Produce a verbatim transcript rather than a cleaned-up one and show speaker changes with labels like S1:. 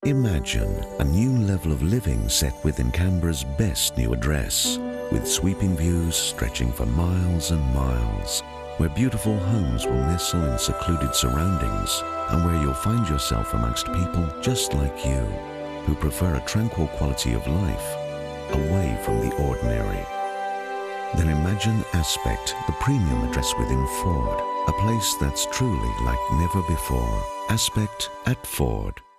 S1: Imagine a new level of living set within Canberra's best new address, with sweeping views stretching for miles and miles, where beautiful homes will nestle in secluded surroundings and where you'll find yourself amongst people just like you, who prefer a tranquil quality of life away from the ordinary. Then imagine Aspect, the premium address within Ford, a place that's truly like never before. Aspect at Ford.